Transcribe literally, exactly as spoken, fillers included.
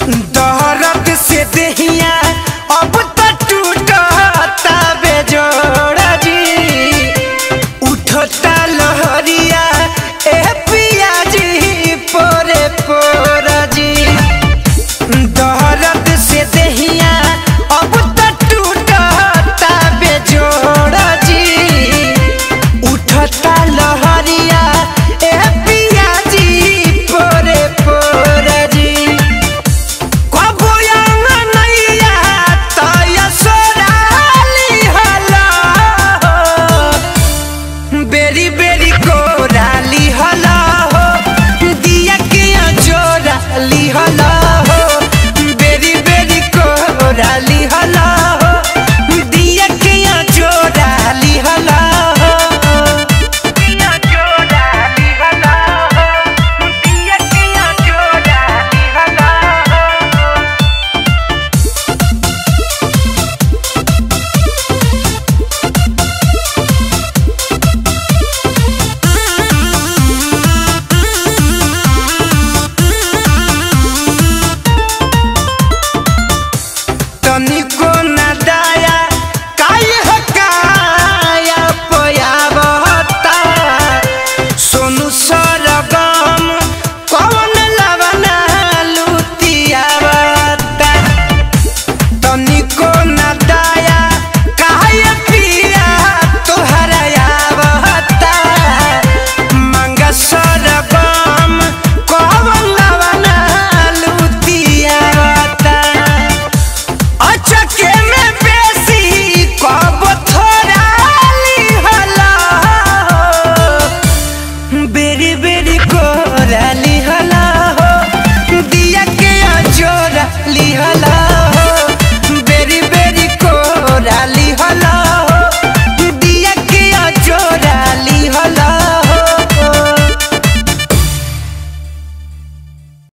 दर्द से देहिया अब तो टूटता बेजोड़ जी, उठता लहरिया ए पिया जी पोरे पोर जी। दर्द से देहिया अब तो टूटता बेजोड़ जी, उठता लहरिया ए पिया जी पोरे पोर जी। बेरी बेरी कोराली हला हो, दिया के जोराली हला हो। बेरी बेरी कोराली हला हो, दिया के जोराली हला हो। दिया जोराली हला हो, दिया के जोराली हला हो। तनिको न दाया काहे हकाया पयावता, सोनू सरगम कौन लवना लुतियावता। तनिको न दाया काहे पिया तोहरा आवता, मंगा सरगम कौन लवना लुतियावता। अचके में बेसी कब थोराली हला हो, बेरी बेरी कोराली हला हो, दिया के जोराली हला हो। बेरी बेरी कोराली